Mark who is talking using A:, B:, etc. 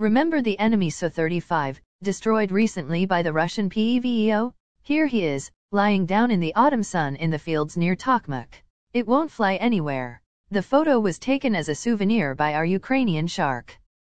A: Remember the enemy Su-35, destroyed recently by the Russian PeVeO? Here he is, lying down in the autumn sun in the fields near Tokmak. It won't fly anywhere. The photo was taken as a souvenir by our Ukrainian Shark.